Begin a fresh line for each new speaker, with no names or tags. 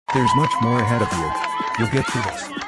There's much more ahead of you. You'll get through this.